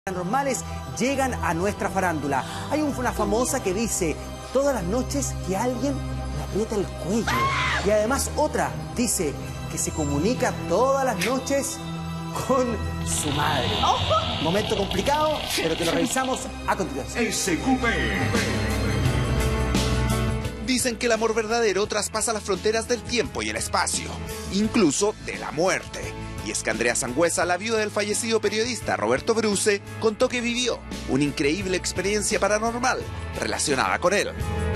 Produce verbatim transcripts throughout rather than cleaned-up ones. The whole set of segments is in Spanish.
Paranormales llegan a nuestra farándula. Hay una famosa que dice todas las noches que alguien le aprieta el cuello. Y además otra dice que se comunica todas las noches con su madre. Momento complicado, pero que lo revisamos a continuación. S Q P. Dicen que el amor verdadero traspasa las fronteras del tiempo y el espacio, incluso de la muerte. Y es que Andrea Sangüesa, la viuda del fallecido periodista Roberto Bruce, contó que vivió una increíble experiencia paranormal relacionada con él.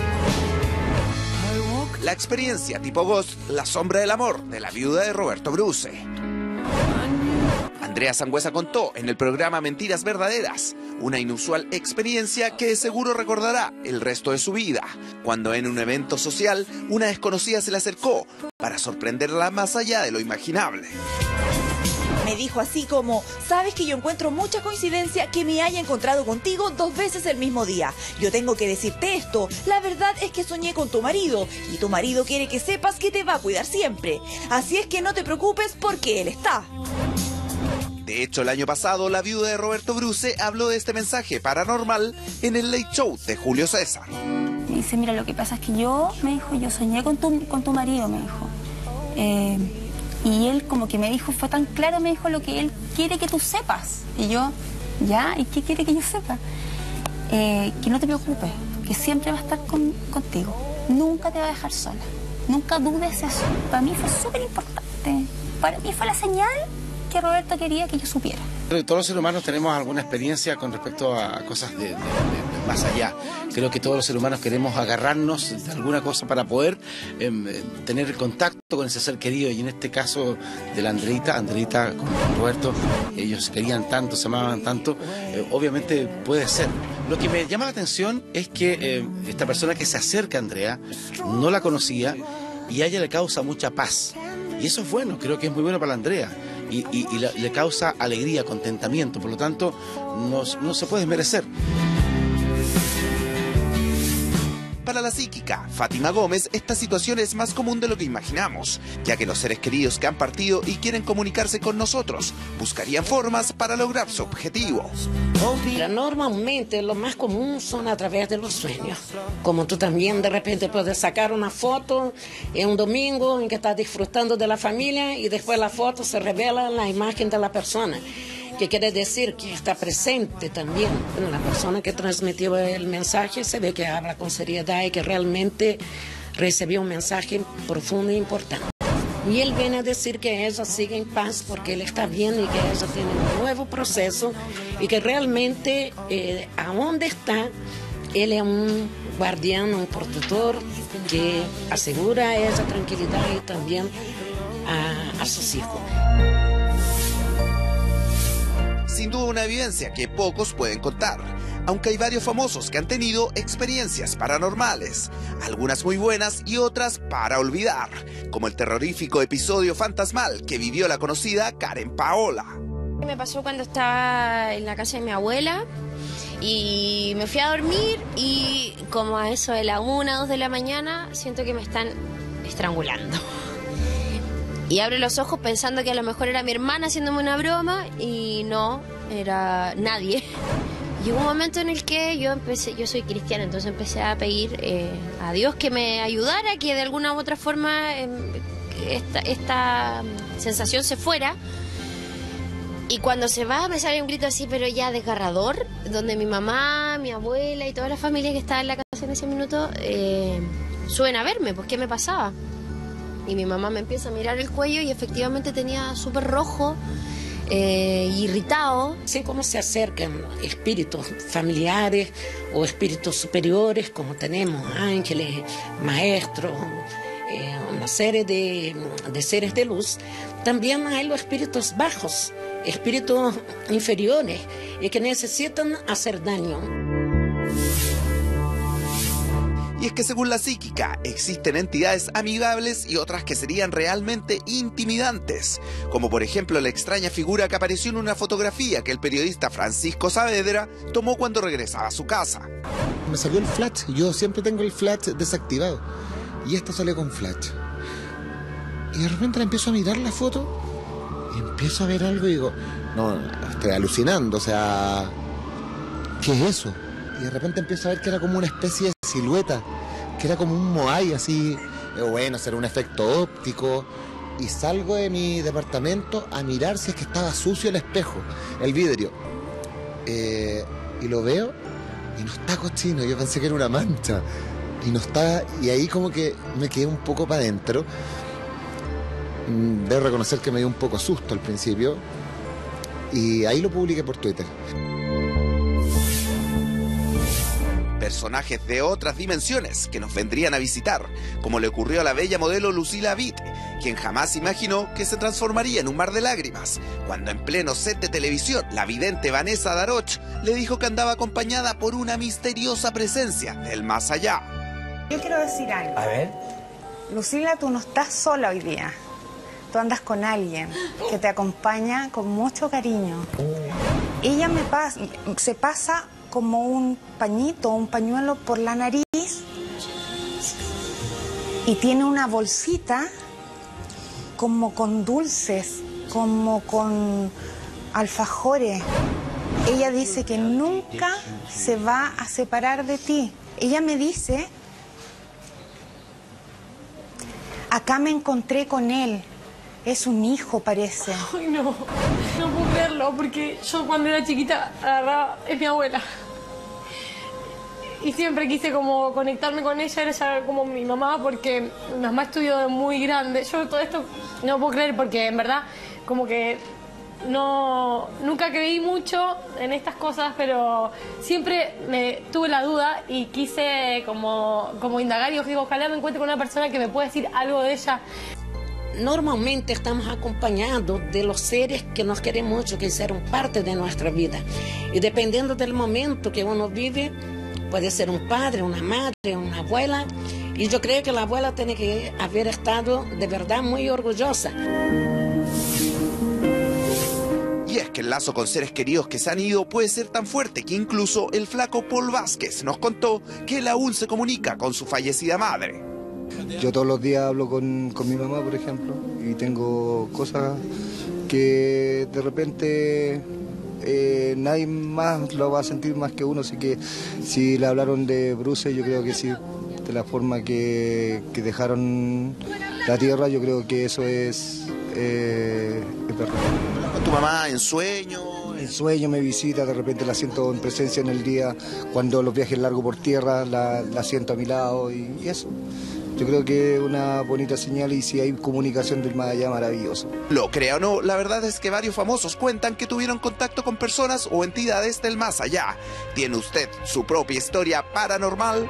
La experiencia tipo Ghost, la sombra del amor de la viuda de Roberto Bruce. Andrea Sangüesa contó en el programa Mentiras Verdaderas una inusual experiencia que de seguro recordará el resto de su vida, cuando en un evento social una desconocida se le acercó para sorprenderla más allá de lo imaginable. Me dijo así como, sabes que yo encuentro mucha coincidencia que me haya encontrado contigo dos veces el mismo día. Yo tengo que decirte esto, la verdad es que soñé con tu marido y tu marido quiere que sepas que te va a cuidar siempre. Así es que no te preocupes porque él está. De hecho, el año pasado, la viuda de Roberto Bruce habló de este mensaje paranormal en el Late Show de Julio César. Me dice, mira, lo que pasa es que yo, me dijo, yo soñé con tu, con tu marido, me dijo. Eh, y él como que me dijo, fue tan claro, me dijo lo que él quiere que tú sepas. Y yo, ¿ya? ¿Y qué quiere que yo sepa? Eh, que no te preocupes, que siempre va a estar con, contigo. Nunca te va a dejar sola. Nunca dudes eso. Para mí fue súper importante. Para mí fue la señal que Roberto quería que yo supiera. Creo que todos los seres humanos tenemos alguna experiencia con respecto a cosas de, de, de, de más allá. Creo que todos los seres humanos queremos agarrarnos de alguna cosa para poder eh, tener contacto con ese ser querido. Y en este caso de la Andreita, Andreita con Roberto, ellos se querían tanto, se amaban tanto, eh, obviamente puede ser. Lo que me llama la atención es que eh, esta persona que se acerca a Andrea no la conocía y a ella le causa mucha paz. Y eso es bueno, creo que es muy bueno para la Andrea. Y, y, y la, le causa alegría, contentamiento, por lo tanto no, no se puede desmerecer. Para la psíquica Fátima Gómez, esta situación es más común de lo que imaginamos, ya que los seres queridos que han partido y quieren comunicarse con nosotros buscarían formas para lograr su objetivo. Normalmente lo más común son a través de los sueños. Como tú también de repente puedes sacar una foto en un domingo en que estás disfrutando de la familia y después la foto se revela la imagen de la persona, que quiere decir que está presente también. Bueno, la persona que transmitió el mensaje se ve que habla con seriedad y que realmente recibió un mensaje profundo e importante. Y él viene a decir que ella sigue en paz porque él está bien y que ella tiene un nuevo proceso y que realmente eh, a donde está, él es un guardián, un protector que asegura a ella tranquilidad y también a, a sus hijos. Sin duda una vivencia que pocos pueden contar, aunque hay varios famosos que han tenido experiencias paranormales, algunas muy buenas y otras para olvidar, como el terrorífico episodio fantasmal que vivió la conocida Karen Paola. Me pasó cuando estaba en la casa de mi abuela y me fui a dormir y como a eso de la una, dos de la mañana siento que me están estrangulando. Y abro los ojos pensando que a lo mejor era mi hermana haciéndome una broma y no, era nadie. Llegó un momento en el que yo empecé, yo soy cristiana, entonces empecé a pedir eh, a Dios que me ayudara, que de alguna u otra forma eh, esta, esta sensación se fuera. Y cuando se va me sale un grito así, pero ya desgarrador, donde mi mamá, mi abuela y toda la familia que estaba en la casa en ese minuto eh, suben a verme, pues qué me pasaba. Y mi mamá me empieza a mirar el cuello y efectivamente tenía súper rojo, eh, irritado. Así como se acercan espíritus familiares o espíritus superiores, como tenemos ángeles, maestros, eh, una serie de, de seres de luz, también hay los espíritus bajos, espíritus inferiores, y que necesitan hacer daño. Y es que según la psíquica, existen entidades amigables y otras que serían realmente intimidantes, como por ejemplo la extraña figura que apareció en una fotografía que el periodista Francisco Saavedra tomó cuando regresaba a su casa. Me salió el flash, yo siempre tengo el flash desactivado, y esta salió con flash. Y de repente la empiezo a mirar la foto, y empiezo a ver algo y digo, no, estoy alucinando, o sea, ¿qué es eso? Y de repente empiezo a ver que era como una especie de silueta, que era como un moai así, bueno, será un efecto óptico, y salgo de mi departamento a mirar si es que estaba sucio el espejo, el vidrio, eh, y lo veo y no está cochino, yo pensé que era una mancha, y no está, y ahí como que me quedé un poco para adentro. Debo reconocer que me dio un poco susto al principio, y ahí lo publiqué por Twitter. Personajes de otras dimensiones que nos vendrían a visitar, como le ocurrió a la bella modelo Lucila Abid, quien jamás imaginó que se transformaría en un mar de lágrimas, cuando en pleno set de televisión la vidente Vanessa Daroch le dijo que andaba acompañada por una misteriosa presencia del más allá. Yo quiero decir algo. A ver. Lucila, tú no estás sola hoy día. Tú andas con alguien que te acompaña con mucho cariño. Ella me pasa, se pasa como un pañito, un pañuelo por la nariz y tiene una bolsita como con dulces, como con alfajores. Ella dice que nunca se va a separar de ti. Ella me dice, acá me encontré con él. Es un hijo, parece. Ay, no, no puedo creerlo, porque yo cuando era chiquita, la verdad, es mi abuela. Y siempre quise como conectarme con ella, era ella como mi mamá, porque mi mamá estudió de muy grande. Yo todo esto no puedo creer, porque en verdad, como que no, nunca creí mucho en estas cosas, pero siempre me tuve la duda y quise como, como indagar, y yo digo, ojalá me encuentre con una persona que me pueda decir algo de ella. Normalmente estamos acompañados de los seres que nos quieren mucho, que hicieron parte de nuestra vida. Y dependiendo del momento que uno vive, puede ser un padre, una madre, una abuela. Y yo creo que la abuela tiene que haber estado de verdad muy orgullosa. Y es que el lazo con seres queridos que se han ido puede ser tan fuerte que incluso el flaco Paul Vázquez nos contó que él aún se comunica con su fallecida madre. Yo todos los días hablo con, con mi mamá, por ejemplo, y tengo cosas que de repente eh, nadie más lo va a sentir más que uno, así que si le hablaron de Bruce, yo creo que sí, de la forma que, que dejaron la tierra, yo creo que eso es, eh, es verdad. ¿Con tu mamá en sueño? En sueño me visita, de repente la siento en presencia en el día, cuando los viajes largos por tierra, la, la siento a mi lado y, y eso. Yo creo que es una bonita señal, y si hay comunicación del más allá, maravilloso. Lo crea o no, la verdad es que varios famosos cuentan que tuvieron contacto con personas o entidades del más allá. ¿Tiene usted su propia historia paranormal?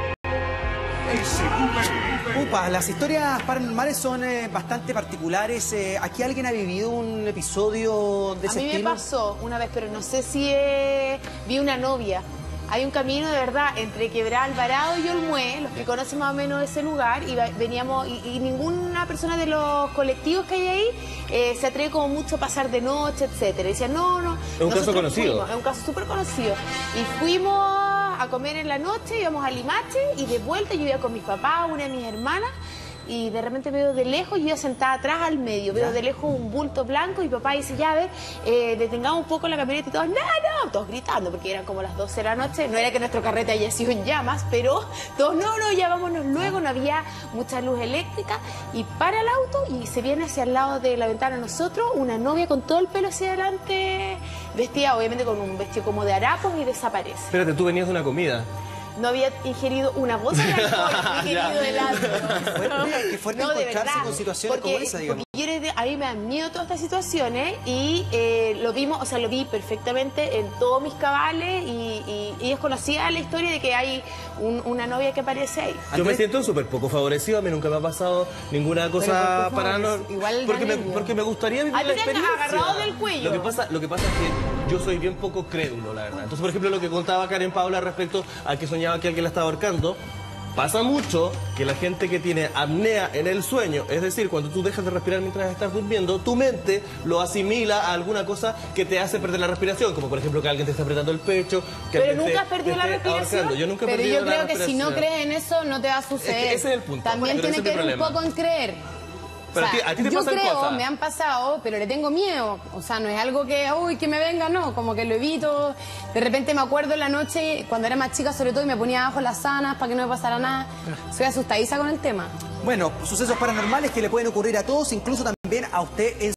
Upa, las historias paranormales son eh, bastante particulares. Eh, ¿Aquí alguien ha vivido un episodio de ese estilo? A mí estilo? me pasó una vez, pero no sé si eh, vi una novia. Hay un camino de verdad entre Quebrada Alvarado y Olmué, los que conocen más o menos ese lugar, y veníamos, y, y ninguna persona de los colectivos que hay ahí eh, se atreve como mucho a pasar de noche, etcétera. Y decían, no, no. Es un caso conocido. Fuimos, es un caso súper conocido. Y fuimos a comer en la noche, íbamos a Limache, y de vuelta yo iba con mis papás, una de mis hermanas, y de repente veo de lejos, yo iba sentada atrás al medio, veo de lejos un bulto blanco, y mi papá dice, ya, a ver, eh, detengamos un poco la camioneta, y todos, no, no, todos gritando, porque eran como las doce de la noche, no era que nuestro carrete haya sido en llamas, pero todos, no, no, ya vámonos luego, no había mucha luz eléctrica, y para el auto, y se viene hacia el lado de la ventana de nosotros, una novia con todo el pelo hacia adelante, vestida obviamente con un vestido como de harapos, y desaparece. Espérate, tú venías de una comida. No había ingerido una gota de alcohol, no había ingerido helado. Qué fuerte No, de encontrarse verdad, con situaciones porque, como esa, digamos. porque yo desde- a mí me dan miedo todas estas situaciones, y eh, lo vimos, o sea, lo vi perfectamente en todos mis cabales, y, y, y ellos conocían la historia de que hay un- una novia que aparece ahí. Yo me siento súper poco favorecido, a mí nunca me ha pasado ninguna cosa ¿por qué paranormal. favorecido? Igual da porque me, nervio. porque me gustaría vivir A ti la te han experiencia. agarrado del cuello. Lo que pasa, lo que pasa es que yo soy bien poco crédulo, la verdad. Entonces, por ejemplo, lo que contaba Karen Paula respecto a que soñaba que alguien la estaba ahorcando, pasa mucho que la gente que tiene apnea en el sueño, es decir, cuando tú dejas de respirar mientras estás durmiendo, tu mente lo asimila a alguna cosa que te hace perder la respiración, como por ejemplo que alguien te está apretando el pecho, que Pero alguien nunca te- has perdido te la esté respiración. ahorcando. Yo nunca he Pero perdido yo la creo que si no respiración. crees en eso, no te va a suceder. Es que ese es el punto. También Pero tiene ese que es mi ver un problema. poco en creer. Pero o sea, a ti, a ti te yo pasan creo, cosas. me han pasado, pero le tengo miedo. O sea, no es algo que, uy, que me venga, no. Como que lo evito. De repente me acuerdo en la noche, cuando era más chica sobre todo, y me ponía abajo las sábanas para que no me pasara nada. Soy asustadiza con el tema. Bueno, sucesos paranormales que le pueden ocurrir a todos, incluso también a usted en